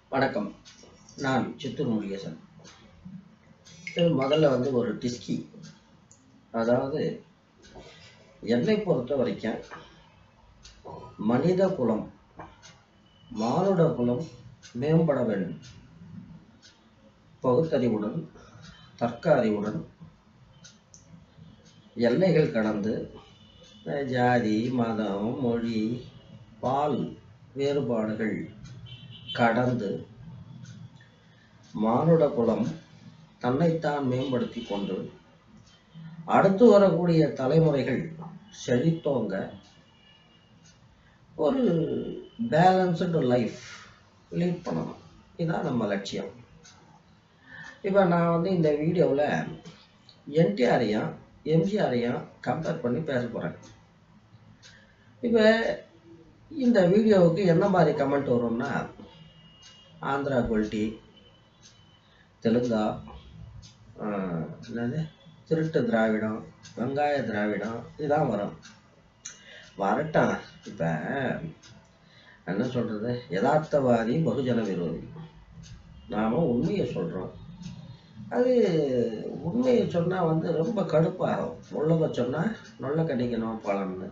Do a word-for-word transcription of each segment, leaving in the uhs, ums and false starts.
வணக்கம். நான் சித்தூர் முருகேசன். இது முதல்ல வந்து ஒரு டிஸ்கி. அதாவது என்னை பொறுத்த வரைக்கும் மனித குலம், மானுட குலம் மேம்பட வேண்டும். பகுத்தறிவுடன், தர்க்க அறிவுடன், எல்லைகள் கடந்து, ஜாதி, மதம், மொழி, பால் வேறுபாடுகள் கடந்து மானுட குலம் தன்னைத்தான் மேம்படுத்தி கொண்டு அடுத்து வரக்கூடிய தலைமுறைகள் செழித்தோங்க ஒரு பேலன்ஸ்டு லைஃப் லீட் பண்ணணும். இதுதான் நம்ம லட்சியம். இப்போ நான் வந்து இந்த வீடியோவில் என்டிஆரையும் எம்ஜிஆரையும் கம்பேர் பண்ணி பேச போகிறேன். இப்போ இந்த வீடியோவுக்கு என்ன மாதிரி கமெண்ட் வரும்னா, ஆந்திரா குவாலிட்டி, தெலுங்கா, என்னது திருட்டு திராவிடம், வெங்காய திராவிடம், இதுதான் வரும். வரட்டும். இப்போ என்ன சொல்கிறது, யதார்த்தவாதி பகுஜன விரோதி. நாம் உண்மையை சொல்கிறோம். அது உண்மையை சொன்னால் வந்து ரொம்ப கடுப்பாகும். உள்ளதை சொன்னால் நல்ல கிடைக்கணும் பலன்னு.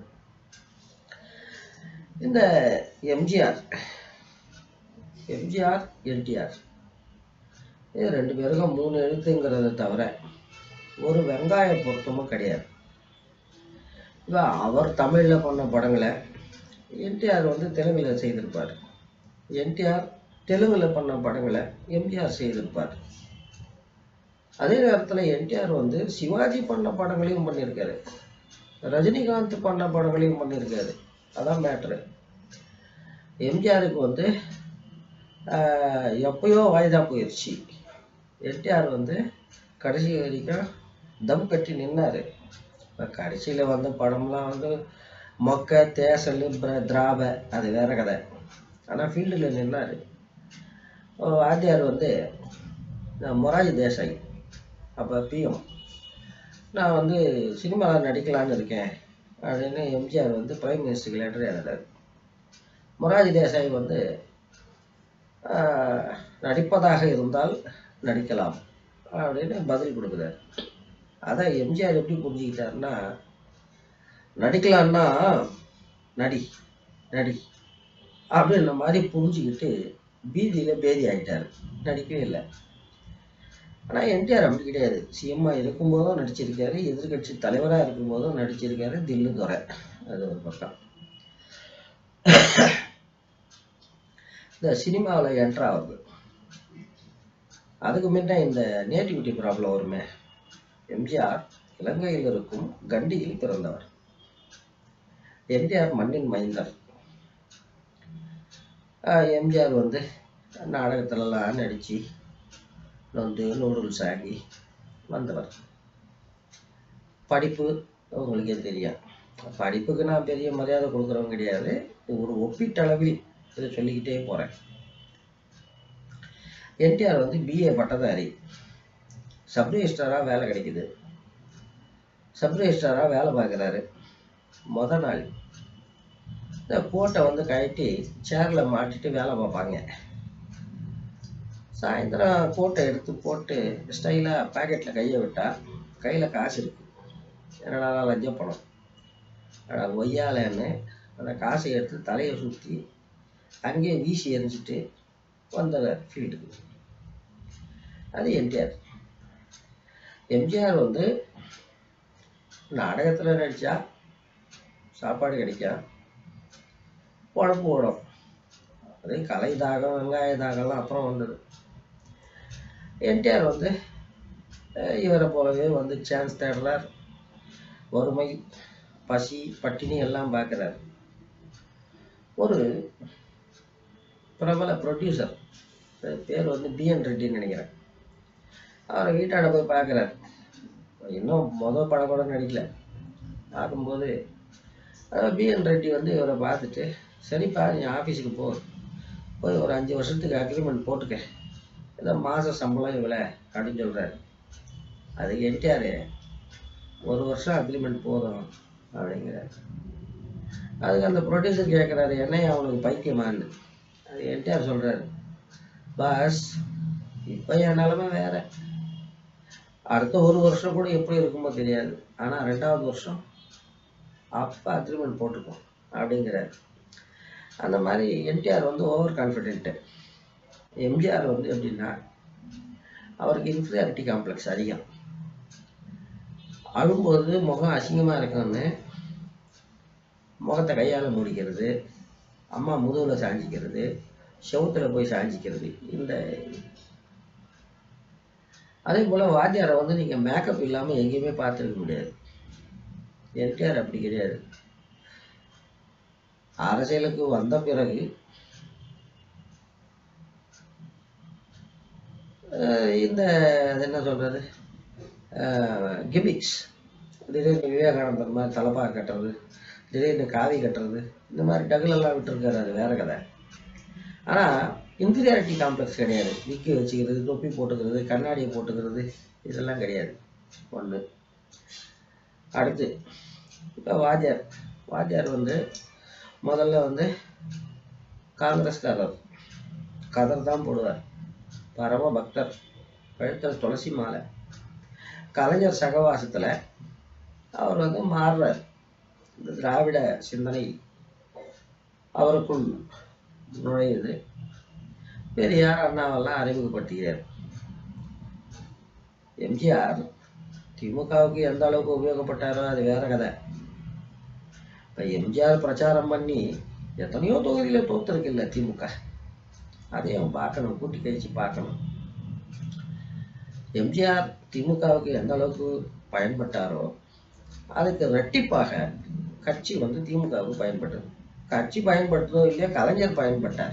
இந்த எம்ஜிஆர் எம்ஜிஆர் என்டிஆர் இது ரெண்டு பேருக்கும் மூணு எழுத்துங்கிறத தவிர ஒரு வெங்காய பொருத்தமும் கிடையாது. இப்போ அவர் தமிழில் பண்ண படங்களை என்டிஆர் வந்து தெலுங்கில் செய்திருப்பார். என்டிஆர் தெலுங்கில் பண்ண படங்களை எம்ஜிஆர் செய்திருப்பார். அதே நேரத்தில் என்டிஆர் வந்து சிவாஜி பண்ண படங்களையும் பண்ணியிருக்காரு, ரஜினிகாந்த் பண்ண படங்களையும் பண்ணியிருக்காரு. அதான் மேட்ரு. எம்ஜிஆருக்கு வந்து எப்பயோ வாய்தா போயிடுச்சு. என்டிஆர் வந்து கடைசி வரைக்கும் தம் கட்டி நின்னார். இப்போ கடைசியில் வந்த படம்லாம் வந்து மொக்க, தேசல், திராப, அது வேற கதை. ஆனால் ஃபீல்டில் நின்னார். வாத்தியார் வந்து மொராஜி தேசாய், அப்போ பிஎம், நான் வந்து சினிமாவில் நடிக்கலான்னு இருக்கேன் அப்படின்னு எம்ஜிஆர் வந்து பிரைம் மினிஸ்டருக்கு லெட்டர் எழுதுறாரு. மொராஜி தேசாய் வந்து நடிப்பதாக இருந்தால் நடிக்கலாம் அப்படின்னு பதில் கொடுக்குறாரு. அதை எம்ஜிஆர் எப்படி புரிஞ்சுக்கிட்டாருன்னா, நடிக்கலான்னா நடி நடி அப்படின்ற மாதிரி புரிஞ்சுக்கிட்டு பீதியில் பேதி ஆகிட்டார். நடிக்கவே இல்லை. ஆனால் எம்ஜிஆர் அப்படி கிடையாது. சிஎம்மாக இருக்கும்போதும் நடிச்சிருக்காரு, எதிர்கட்சி தலைவராக இருக்கும்போதும் நடிச்சிருக்காரு. தில்லு துறை, அது ஒரு பக்கம். இந்த சினிமாவில் என்ட்ரு ஆகுது. அதுக்கு முன்ன இந்த நேட்டிவிட்டி ப்ராப்ளம் வருமே. எம்ஜிஆர் இலங்கையில் இருக்கும் கண்டியில் பிறந்தவர். எம்ஜிஆர் மண்ணின் மைந்தர். எம்ஜிஆர் வந்து நாடகத்திலலாம் நடித்து வந்து நூடுல்ஸ் ஆகி வந்தவர். படிப்பு உங்களுக்கே தெரியும். படிப்புக்கு நான் பெரிய மரியாதை கொடுக்குறவங்க கிடையாது. ஒரு ஒப்பீட்டளவில் இதை சொல்லிக்கிட்டே போகிறேன். என்டிஆர் வந்து பிஏ பட்டதாரி. சப் ரெஜிஸ்ட்ராராக வேலை கிடைக்குது. சப் ரெஜிஸ்ட்ராராக வேலை பார்க்குறாரு. மொதல் நாள் இந்த கோட்டை வந்து கழட்டி சேரில் மாட்டிட்டு வேலை பார்ப்பாங்க. சாயந்தரம் கோட்டை எடுத்து போட்டு ஸ்டைலாக பேக்கெட்டில் கையை விட்டால் கையில் காசு இருக்கு. என்னடா லஞ்ச பணம், ஆனால் ஒய்யாலன்னு அந்த காசை எடுத்து தலையை சுற்றி அங்கேயே வீசி எரிஞ்சிட்டு வந்தார் ஃபீல்டுக்கு. அது என்டிஆர். எம்ஜிஆர் வந்து நாடகத்தில் நடித்தா சாப்பாடு கிடைக்கும், உழப்பு ஓடும். அது கலை தாகம், வெங்காய தாகம்லாம் அப்புறம் வந்தது. என்டிஆர் வந்து இவரை போலவே வந்து சான்ஸ் தேடுறார். வறுமை, பசி, பட்டினி எல்லாம் பார்க்குறார். ஒரு பிரபல ப்ரொடியூசர், பேர் வந்து பிஎன் ரெட்டின்னு நினைக்கிறேன், அவரை வீட்டாட போய் பார்க்குறாரு. இன்னும் மொதல் படம் கூட நடிக்கல. பார்க்கும்போது பிஎன் ரெட்டி வந்து இவரை பார்த்துட்டு, சரிப்பா நீ ஆஃபீஸுக்கு போ, போய் ஒரு அஞ்சு வருஷத்துக்கு அக்ரிமெண்ட் போட்டுக்க, ஏதோ மாத சம்பளம் இவ்வளோ அப்படின்னு சொல்கிறாரு. அதுக்கு என்டிஆர் ஒரு வருஷம் அக்ரிமெண்ட் போதும் அப்படிங்கிறார். அதுக்கு அந்த ப்ரொடியூசர் கேட்குறாரு, என்னையா அவனுக்கு பைத்தியமான்னு. அது என்டிஆர் சொல்கிறாரு, பஸ் இப்போ என் நிலைமை வேற. அடுத்த ஒரு வருஷம் கூட எப்படி இருக்குமோ தெரியாது. ஆனால் ரெண்டாவது வருஷம் அப்போ அக்ரிமெண்ட் போட்டுக்கும் அப்படிங்கிறார். அந்த மாதிரி என்டிஆர் வந்து ஓவர் கான்ஃபிடென்ட்டு. எம்ஜிஆர் வந்து எப்படின்னா அவருக்கு இன்ஃபீரியாரிட்டி காம்ப்ளெக்ஸ் அதிகம். அழும்போது முகம் அசிங்கமாக இருக்குன்னு முகத்தை கையால் மூடிக்கிறது, அம்மா முதுகில் சாஞ்சிக்கிறது, செவுத்தில் போய் சாஞ்சிக்கிறது. இந்த அதே போல் வாத்தியாரை வந்து நீங்கள் மேக்கப் இல்லாமல் எங்கேயுமே பார்த்துருக்க முடியாது. என்டிஆர் அப்படி கிடையாது. அரசியலுக்கு வந்த பிறகு இந்த என்ன சொல்கிறது கிமிக்ஸ், திடீர்னு விவேகானந்தர் மாதிரி தலப்பா கட்டுறது, திடீர்னு காவி கட்டுறது, இந்த மாதிரி டகுலெல்லாம் விட்டுருக்காரு. அது வேற கதை. ஆனால் இன்ஃபீரியாரிட்டி காம்ப்ளெக்ஸ் கிடையாது. விக்கி வச்சுக்கிறது, தொப்பி போட்டுக்கிறது, கண்ணாடியை போட்டுக்கிறது, இதெல்லாம் கிடையாது. ஒன்று. அடுத்து இப்போ வாத்தியார் வாத்தியார் வந்து முதல்ல வந்து காங்கிரஸ்காரர், கதர் தான் போடுவார், பரம பக்தர், கழுத்தில் துளசி மாலை. கலைஞர் சகவாசத்தில் அவர் வந்து மாறுறார். இந்த திராவிட சிந்தனை அவருக்குள் நுழையுது. பெரியார் அண்ணாவெல்லாம் அறிமுகப்படுத்துகிறார். எம்ஜிஆர் திமுகவுக்கு எந்த அளவுக்கு உபயோகப்பட்டாரோ அது வேற கதை. இப்போ எம்ஜிஆர் பிரச்சாரம் பண்ணி எத்தனையோ தொகுதியில் தோத்துருக்கு இல்லை திமுக. அதையும் பார்க்கணும், கூட்டி கழிச்சு பார்க்கணும். எம்ஜிஆர் திமுகவுக்கு எந்த அளவுக்கு பயன்பட்டாரோ அதுக்கு ரெட்டிப்பாக கட்சி வந்து திமுகவுக்கு பயன்பட்டது. கட்சி பயன்படுத்ததோ இல்லையோ கலைஞர் பயன்பட்டார்.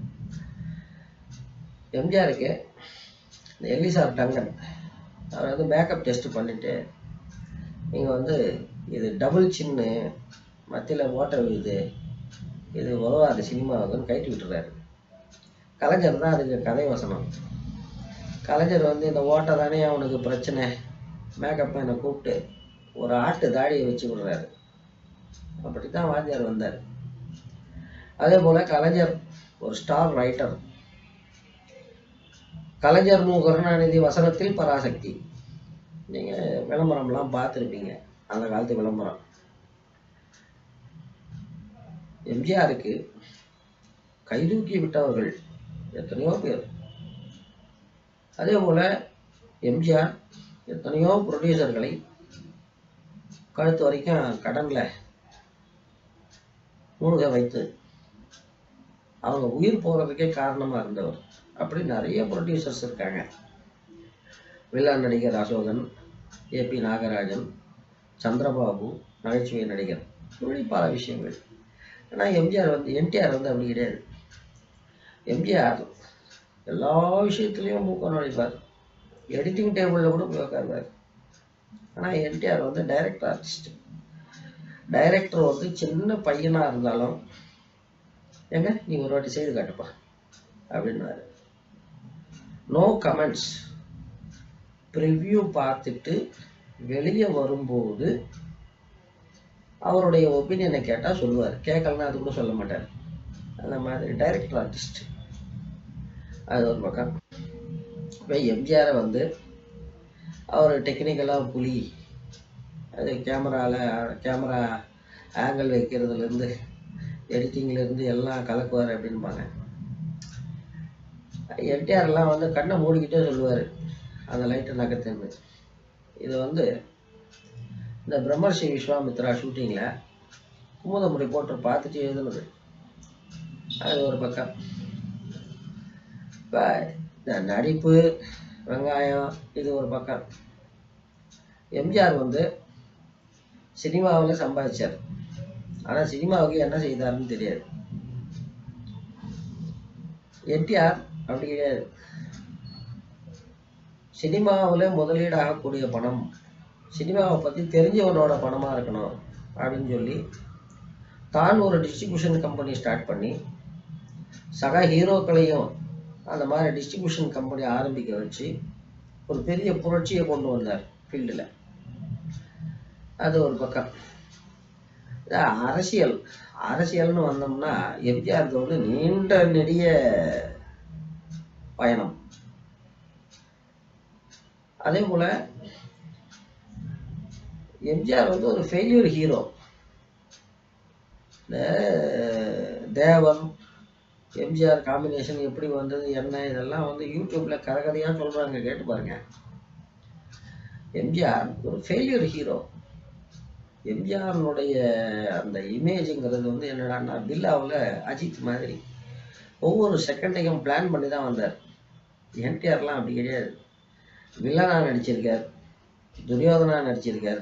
எம்ஜிஆருக்கு எலிசார் டங்கன் அவர் வந்து மேக்கப் டெஸ்ட் பண்ணிட்டு நீங்கள் வந்து இது டபுள் சின்னு மத்தியில் ஓட்ட விழுது, இது உதவாத சினிமாவுக்குன்னு கைட்டு விட்டுறாரு. கலைஞர் தான் அதுக்கு கதை வசனம். கலைஞர் வந்து இந்த ஓட்டை தானே அவனுக்கு பிரச்சனை, மேக்கப் மேனை கூப்பிட்டு ஒரு ஆட்டு தாடியை வச்சு விடுறாரு. அப்படி தான் வாத்தியார் வந்தார். அதே போல் கலைஞர் ஒரு ஸ்டார் ரைட்டர். கலைஞர் மு கருணாநிதி வசனத்தில் பராசக்தி. நீங்கள் விளம்பரம்லாம் பார்த்துருப்பீங்க, அந்த காலத்து விளம்பரம். எம்ஜிஆருக்கு கைதூக்கி விட்டவர்கள் எத்தனையோ பேர். அதே போல் எம்ஜிஆர் எத்தனையோ ப்ரொடியூசர்களை கழுத்து வரைக்கும் கடனில் மூழ்க வைத்து அவங்க உயிர் போகிறதுக்கே காரணமாக இருந்தவர். அப்படி நிறைய ப்ரொடியூசர்ஸ் இருக்காங்க. வில்லன் நடிகர் அசோகன், ஏபி நாகராஜன், சந்திரபாபு, நகைச்சுவை நடிகர், இப்படி பல விஷயங்கள். ஆனால் எம்ஜிஆர் வந்து என்டிஆர் வந்து அப்படி கிடையாது. எம்ஜிஆர் எல்லா விஷயத்துலேயும் மூக்க நுழைப்பார். எடிட்டிங் டேபிளில் கூட போய் உட்காருவார். ஆனால் என்டிஆர் வந்து டைரக்டர் ஆர்டிஸ்ட். டைரக்டர் வந்து சின்ன பையனாக இருந்தாலும் ஏங்க நீ ஒரு வாட்டி செய்து காட்டுப்பா அப்படின்னாரு. No comments. ப்ரிவ்யூ பார்த்துட்டு வெளியே வரும்போது அவருடைய ஒப்பீனியனை கேட்டால் சொல்லுவார், கேட்கலன்னா அது கூட சொல்ல மாட்டார். அந்த மாதிரி டைரக்டர் ஆர்டிஸ்ட். அது ஒரு பக்கம். இப்போ எம்ஜிஆரை வந்து அவர் டெக்னிக்கலாக புலி, அது கேமராவில் கேமரா ஆங்கிள் வைக்கிறதுலேருந்து எடிட்டிங்லேருந்து எல்லாம் கலக்குவார் அப்படின்பாங்க. என்டிஆர்லாம் வந்து கண்ணை மூடிக்கிட்டே சொல்லுவார் அந்த லைட்டை நகர்த்துன்னு. இது வந்து இந்த பிரம்மர்ஷி விஸ்வாமித்ரா ஷூட்டிங்கில் குமுதமுடி போட்டு பார்த்துட்டு எழுதுனது. அது ஒரு பக்கம். இப்போ இந்த நடிப்பு வெங்காயம் இது ஒரு பக்கம். எம்ஜிஆர் வந்து சினிமாவில் சம்பாதிச்சார். ஆனால் சினிமாவுக்கு என்ன செய்தாருன்னு தெரியாது. என்டிஆர் அப்படி கிடையாது. சினிமாவில் முதலீடு ஆகக்கூடிய பணம் சினிமாவை பற்றி தெரிஞ்சவனோட பணமாக இருக்கணும் அப்படின்னு சொல்லி தான் ஒரு டிஸ்ட்ரிபியூஷன் கம்பெனி ஸ்டார்ட் பண்ணி சக ஹீரோக்களையும் அந்த மாதிரி டிஸ்ட்ரிபியூஷன் கம்பெனி ஆரம்பிக்க வச்சு ஒரு பெரிய புரட்சியை கொண்டு வந்தார் ஃபீல்டில். அது ஒரு பக்கம். அரசியல் அரசியல்னு வந்தோம்னா எம்ஜிஆருக்கு வந்து நீண்ட நெடிய பயணம். அதே போல எம்ஜிஆர் வந்து ஒரு ஃபெயில்யூர் ஹீரோ. இந்த தேவன் எம்ஜிஆர் காம்பினேஷன் எப்படி வந்தது என்ன இதெல்லாம் வந்து யூடியூப்ல கதை கதையா சொல்றாங்க, கேட்டு பாருங்க. எம்ஜிஆர் ஒரு ஃபெயில்யூர் ஹீரோ. எம்ஜிஆருடைய அந்த இமேஜுங்கிறது வந்து என்னடான்னா பில்லாவில் அஜித் மாதிரி ஒவ்வொரு செகண்டையும் பிளான் பண்ணி தான் வந்தார். என்டிஆர்லாம் அப்படி கிடையாது. வில்லனா நடிச்சிருக்கார், துரியோதனா நடிச்சிருக்கார்,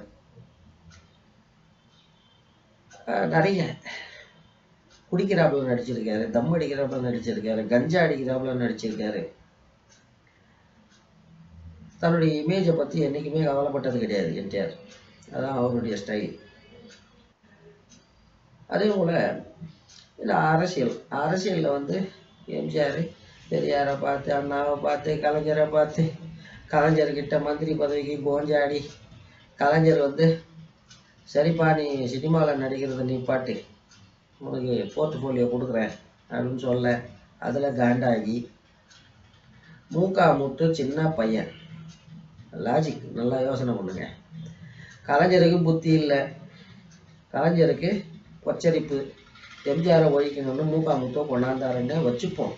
நிறைய குடிக்கிறாப்புல நடிச்சிருக்காரு, தம் அடிக்கிறாப்புல நடிச்சிருக்காரு, கஞ்சா அடிக்கிறாப்புல நடிச்சிருக்காரு. தன்னுடைய இமேஜை பற்றி என்றைக்குமே கவலைப்பட்டது கிடையாது என்டிஆர். அதான் அவருடைய ஸ்டைல். அதே போல் இந்த அரசியல் அரசியலில் வந்து எம்ஜிஆர் பெரியாரை பார்த்து, அண்ணாவை பார்த்து, கலைஞரை பார்த்து, கலைஞர்கிட்ட மந்திரி பதவிக்கு கோஞ்சாடி, கலைஞர் வந்து சரிப்பா நீ சினிமாவில் நடிக்கிறத நீ பாட்டு உனக்கு போர்ட்ஃபோலியோ கொடுக்குறேன் அப்படின்னு சொல்ல அதில் காண்டாகி மூக்கா முட்டு சின்ன பையன். லாஜிக் நல்லா யோசனை பண்ணுங்க. கலைஞருக்கு புத்தி இல்லை, கலைஞருக்கு பொச்சரிப்பு, எம்ஜிஆரை ஒழிக்கணும்னு மூக்கா முத்தோ கொண்டாந்தாருன்னு வச்சுப்போம்.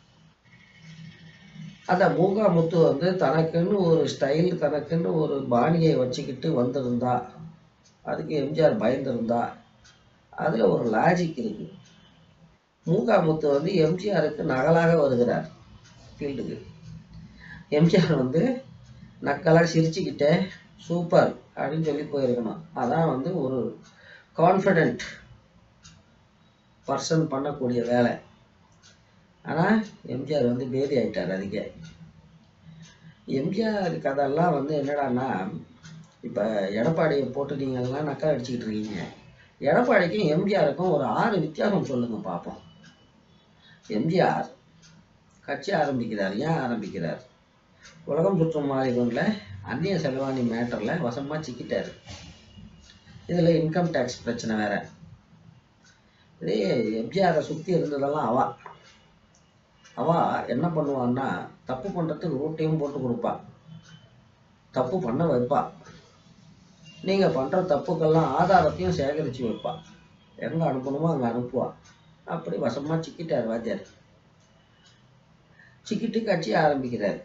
அந்த மூக்கா முத்து வந்து தனக்குன்னு ஒரு ஸ்டைல், தனக்குன்னு ஒரு பாணியை வச்சுக்கிட்டு வந்திருந்தா, அதுக்கு எம்ஜிஆர் பயந்திருந்தா, அதில் ஒரு லாஜிக் இருக்கு. மூக்கா முத்து வந்து எம்ஜிஆருக்கு நகலாக வருகிறார் ஃபீல்டுக்கு. எம்ஜிஆர் வந்து நக்கலாக சிரிச்சுக்கிட்டே சூப்பர் அப்படின்னு சொல்லி போயிருக்கணும். அதான் வந்து ஒரு கான்ஃபிடென்ட் பர்சன் பண்ணக்கூடிய வேலை. ஆனால் எம்ஜிஆர் வந்து பேதி ஆயிட்டார். அதுக்கே எம்ஜிஆர் கதையெல்லாம் வந்து என்னடான்னா, இப்போ எடப்பாடியை போட்டு நீங்கள்லாம் நக்கல் அடிச்சுக்கிட்டு இருக்கீங்க. எடப்பாடிக்கும் எம்ஜிஆருக்கும் ஒரு ஆறு வித்தியாசம் சொல்லுங்க பார்ப்போம். எம்ஜிஆர் கட்சி ஆரம்பிக்கிறார். ஏன் ஆரம்பிக்கிறார்? உலகம் சுற்றும் மாநிலங்களில் அந்நிய செலவாணி மேட்டரில் வசமாக சிக்கிட்டார். இதில் இன்கம் டேக்ஸ் பிரச்சனை வேற. இதே எம்ஜிஆரை சுற்றி இருந்ததெல்லாம் அவா அவா என்ன பண்ணுவான்னா, தப்பு பண்ணுறதுக்கு ரூட்டையும் போட்டு கொடுப்பா, தப்பு பண்ண வைப்பா, நீங்கள் பண்ணுற தப்புக்கெல்லாம் ஆதாரத்தையும் சேகரித்து வைப்பா, எங்கே அனுப்பணுமோ அங்கே அனுப்புவா. அப்படி வசமாக சிக்கிட்டார் வாத்தியார். சிக்கிட்டு கட்சி ஆரம்பிக்கிறார்.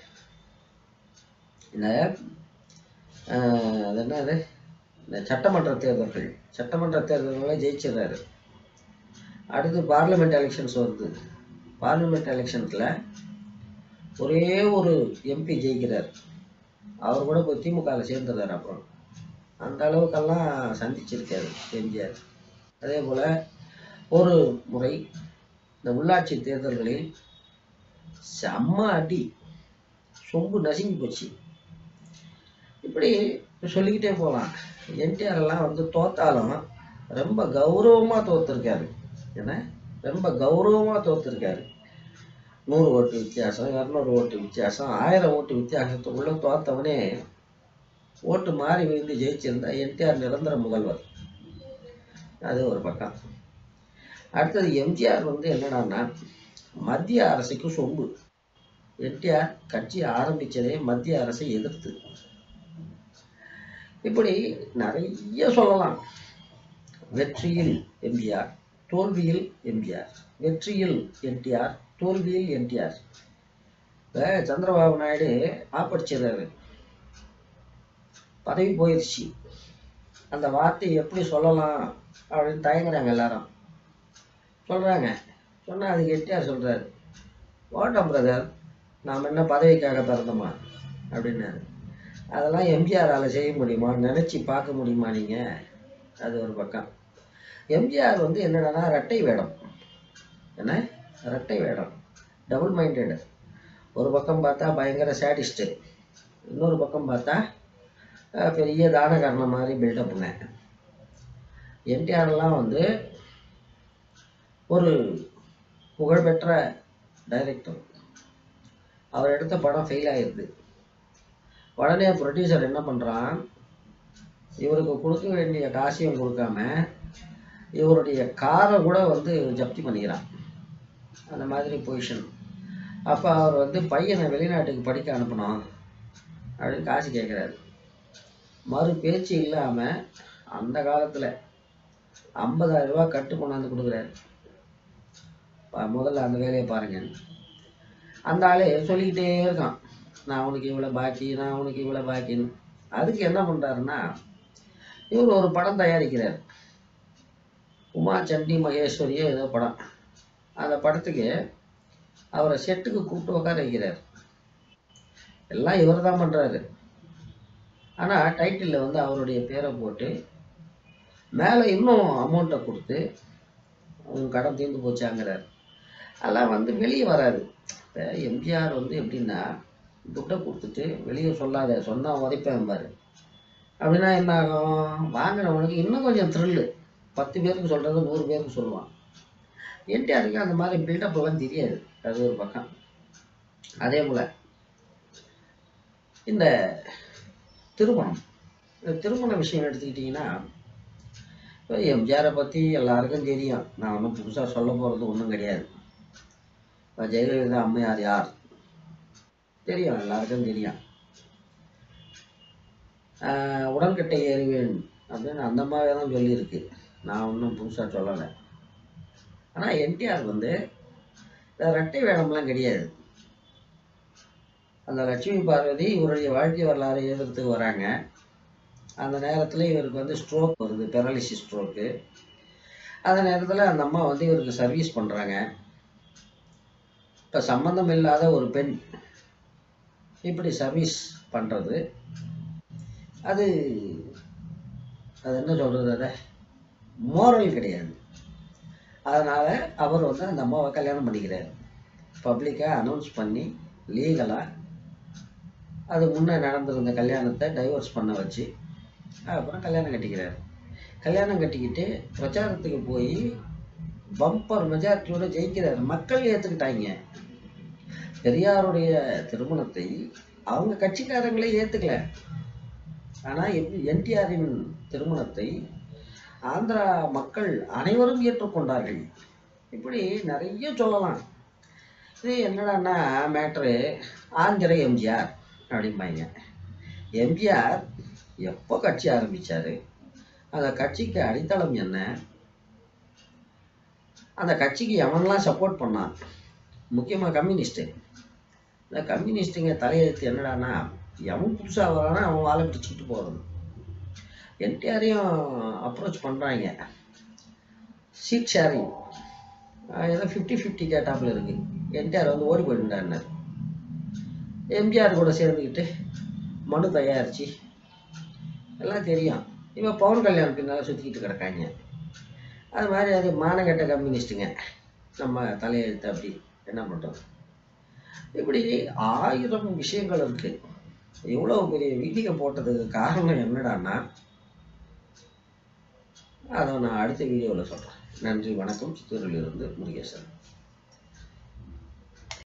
இந்த அது என்னது இந்த சட்டமன்ற தேர்தல்கள் சட்டமன்ற தேர்தல்களை ஜெயிச்சிடுறாரு. அடுத்து பார்லிமெண்ட் எலெக்ஷன்ஸ் வருது. பார்லிமெண்ட் எலெக்ஷன்ஸில் ஒரே ஒரு எம்பி ஜெயிக்கிறார். அவர் கூட போய் திமுகவில் சேர்ந்துடுறார். அப்புறம் அந்த அளவுக்கெல்லாம் சந்திச்சிருக்காரு எம்ஜிஆர். அதே போல் ஒரு முறை இந்த உள்ளாட்சி தேர்தல்களில் செம்ம அடி, சொம்பு நசுங்கி போச்சு. இப்படி சொல்லிக்கிட்டே போகலாம். என்டிஆர் எல்லாம் வந்து தோத்தாலும் ரொம்ப கௌரவமாக தோத்துருக்காரு. ஏன்னா ரொம்ப கௌரவமாக தோத்துருக்காரு. நூறு ஓட்டு வித்தியாசம், இரநூறு ஓட்டு வித்தியாசம், ஆயிரம் ஓட்டு வித்தியாசத்துக்குள்ள தோத்தவனே ஓட்டு மாறி விழுந்து ஜெயிச்சிருந்தா என்டிஆர் நிரந்தர முதல்வர். அது ஒரு பக்கம். அடுத்தது எம்ஜிஆர் வந்து என்னடான்னா, மத்திய அரசுக்கு சொம்பு. என்டிஆர் கட்சி ஆரம்பித்ததே மத்திய அரசை எதிர்த்து. இப்படி நிறைய சொல்லலாம். வெற்றியில் எம்ஜிஆர், தோல்வியில் எம்ஜிஆர், வெற்றியில் என்டிஆர், தோல்வியில் என்டிஆர். இப்போ சந்திரபாபு நாயுடு ஆப்படிச்சிடுறாரு, பதவி போயிடுச்சு. அந்த வார்த்தையை எப்படி சொல்லலாம் அப்படின்னு தயங்குறாங்க எல்லாரும். சொல்கிறாங்க. சொன்னால் அதுக்கு என்டிஆர் சொல்கிறாரு, ஓட்டம் பிரதர், நாம் என்ன பதவிக்காக பிறந்தோமா அப்படின்னாரு. அதெல்லாம் எம்ஜிஆரால் செய்ய முடியுமா, நினச்சி பார்க்க முடியுமா நீங்கள்? அது ஒரு பக்கம். எம்ஜிஆர் வந்து என்னடானா ரெட்டை வேடம். என்ன ரெட்டை வேடம், டபுள் மைண்டடு. ஒரு பக்கம் பார்த்தா பயங்கர சேடிஸ்ட்டு, இன்னொரு பக்கம் பார்த்தா பெரிய தானகரணம் மாதிரி பில்டப்புங்க. என்டிஆர்லாம் வந்து ஒரு புகழ்பெற்ற டைரக்டர். அவர் எடுத்த படம் ஃபெயில் ஆகிடுது. உடனே ப்ரொடியூசர் என்ன பண்ணுறான், இவருக்கு கொடுக்க வேண்டிய காசையும் கொடுக்காம இவருடைய காரை கூட வந்து ஜப்தி பண்ணிக்கிறான். அந்த மாதிரி பொசிஷன். அப்போ அவர் வந்து பையனை வெளிநாட்டுக்கு படிக்க அனுப்பணும் அப்படின்னு காசு கேட்குறாரு. மறு பேச்சு இல்லாமல் அந்த காலத்தில் ஐம்பதாயிரம் ரூபா கட்டு கொண்டாந்து கொடுக்குறாரு. முதல்ல அந்த வேலையை பாருங்க. அந்த ஆளு சொல்லிக்கிட்டே இருக்கான், நான் உனக்கு இவ்வளோ பாக்கி, நான் உனக்கு இவ்வளோ பாக்கின்னு. அதுக்கு என்ன பண்ணுறாருன்னா, இவர் ஒரு படம் தயாரிக்கிறார், உமா சண்டி மகேஸ்வரியோ ஏதோ படம். அந்த படத்துக்கு அவரை செட்டுக்கு கூப்பிட்டு உட்கார வைக்கிறார். எல்லாம் இவர் தான் பண்ணுறாரு. ஆனால் டைட்டிலில் வந்து அவருடைய பேரை போட்டு மேலே இன்னும் அமௌண்ட்டை கொடுத்து அவங்க கடன் தீர்ந்து போச்சாங்கிறார். அதெல்லாம் வந்து வெளியே வராது. இப்போ எம்ஜிஆர் வந்து எப்படின்னா, துட்டை கொடுத்துட்டு வெளியே சொல்லாத, சொன்னால் உதைப்பேன் பாரு அப்படின்னா என்ன ஆகும், வாங்கினவனுக்கு இன்னும் கொஞ்சம் த்ரில்லு. பத்து பேருக்கு சொல்கிறது நூறு பேருக்கு சொல்லுவான். என்டிஆருக்கு அந்த மாதிரி பில்டப் எல்லாம் தெரியாது. அது ஒரு பக்கம். அதே போல் இந்த திருமணம், இந்த திருமண விஷயம் எடுத்துக்கிட்டிங்கன்னா, இப்போ எம்ஜிஆரை பற்றி எல்லாருக்கும் தெரியும். நான் ஒன்றும் புதுசாக சொல்ல போகிறது ஒன்றும் கிடையாது. இப்போ ஜெயலலிதா அம்மையார் யார் தெரியும், எல்லாருக்கும் தெரியும். உடன்கட்டை ஏறுவேன் அப்படின்னு அந்த மாதிரி தான் சொல்லியிருக்கு. நான் ஒன்றும் புதுசாக சொல்லலை. ஆனால் என்டிஆர் வந்து ரெட்டை வேடம்லாம் கிடையாது. அந்த லட்சுமி பார்வதி இவருடைய வாழ்க்கை வரலாறு எழுதுறதுக்கு வராங்க. அந்த நேரத்தில் இவருக்கு வந்து ஸ்ட்ரோக் வருது, பெராலிசிஸ் ஸ்ட்ரோக்கு. அந்த நேரத்தில் அந்த அம்மா வந்து இவருக்கு சர்வீஸ் பண்ணுறாங்க. இப்போ சம்மந்தம் இல்லாத ஒரு பெண் இப்படி சர்வீஸ் பண்ணுறது, அது அது என்ன சொல்கிறது, அதை மோரல் கிடையாது. அதனால் அவர் வந்து அந்த அம்மாவை கல்யாணம் பண்ணிக்கிறார். பப்ளிக்காக அனௌன்ஸ் பண்ணி லீகலாக அது முன்னே நடந்திருந்த கல்யாணத்தை டைவர்ஸ் பண்ண வச்சு அப்புறம் கல்யாணம் கட்டிக்கிறார். கல்யாணம் கட்டிக்கிட்டு பிரச்சாரத்துக்கு போய் பம்பர் மெஜாரிட்டியோட ஜெயிக்கிறார். மக்கள் ஏற்றுக்கிட்டாங்க. பெரியாருடைய திருமணத்தை அவங்க கட்சிக்காரங்களே ஏற்றுக்கல. ஆனால் என்டிஆரின் திருமணத்தை ஆந்திரா மக்கள் அனைவரும் ஏற்றுக்கொண்டார்கள். இப்படி நிறைய சொல்லலாம். இது என்னடான்னா மேட்ரு, ஆந்திர எம்ஜிஆர் அப்படிம்பாங்க. எம்ஜிஆர் எப்போ கட்சி ஆரம்பித்தார், அந்த கட்சிக்கு அடித்தளம் என்ன, அந்த கட்சிக்கு எவனெல்லாம் சப்போர்ட் பண்ணான், முக்கியமாக கம்யூனிஸ்ட்டு. இந்த கம்யூனிஸ்ட்டுங்க தலையெழுத்து என்னடான்னா, எவன் புதுசாக வரானா அவன் வாழை பிடிச்சிக்கிட்டு போகிறது. என்டிஆரையும் அப்ரோச் பண்ணுறாங்க. சீட் ஷேரிங் ஏதோ ஃபிஃப்டி ஃபிஃப்டி கேட்டாப்பில் இருக்குது. என்டிஆர் வந்து ஓடி போயிட்டுண்டாருனார். எம்ஜிஆர் கூட சேர்ந்துக்கிட்டு மனு தயாரித்து எல்லாம் தெரியும். இப்போ பவன் கல்யாணம் பின்னால் சுற்றிக்கிட்டு கிடக்காங்க. அது மாதிரி அது மானங்கெட்ட கம்யூனிஸ்ட்டுங்க நம்ம தலையெழுத்து. அப்படி என்ன பண்ணுறது? இப்படி ஆயிரம் விஷயங்கள் இருக்குது. இவ்வளோ பெரிய வீடியோ போட்டதுக்கு காரணம் என்னடான்னா, அதை நான் அடுத்த வீடியோவில் சொல்கிறேன். நன்றி, வணக்கம். சித்தூரிலிருந்து முருகேசன்.